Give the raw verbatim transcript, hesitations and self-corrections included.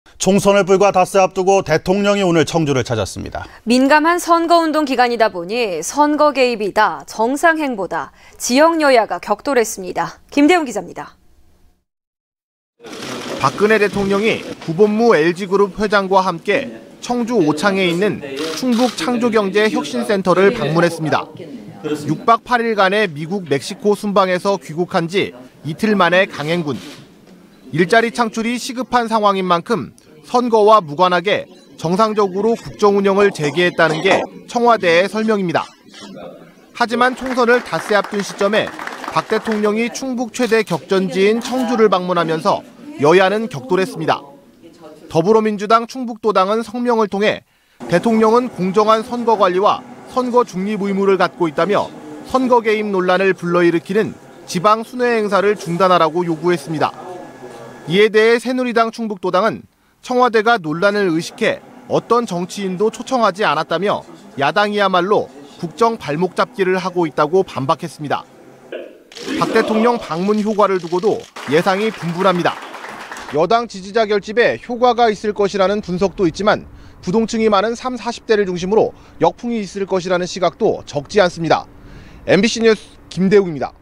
총선을 불과 닷새 앞두고 대통령이 오늘 청주를 찾았습니다. 민감한 선거운동 기간이다 보니 선거 개입이다, 정상행보다, 지역 여야가 격돌했습니다. 김대웅 기자입니다. 박근혜 대통령이 구본무 엘지그룹 회장과 함께 청주 오창에 있는 충북 창조경제혁신센터를 방문했습니다. 육 박 팔 일간의 미국 멕시코 순방에서 귀국한 지 이틀 만에 강행군. 일자리 창출이 시급한 상황인 만큼 선거와 무관하게 정상적으로 국정 운영을 재개했다는 게 청와대의 설명입니다. 하지만 총선을 닷새 앞둔 시점에 박 대통령이 충북 최대 격전지인 청주를 방문하면서 여야는 격돌했습니다. 더불어민주당 충북도당은 성명을 통해 대통령은 공정한 선거 관리와 선거 중립 의무를 갖고 있다며 선거 개입 논란을 불러일으키는 지방 순회 행사를 중단하라고 요구했습니다. 이에 대해 새누리당 충북도당은 청와대가 논란을 의식해 어떤 정치인도 초청하지 않았다며 야당이야말로 국정 발목 잡기를 하고 있다고 반박했습니다. 박 대통령 방문 효과를 두고도 예상이 분분합니다. 여당 지지자 결집에 효과가 있을 것이라는 분석도 있지만 부동층이 많은 삼, 사십 대를 중심으로 역풍이 있을 것이라는 시각도 적지 않습니다. 엠비씨 뉴스 김대웅입니다.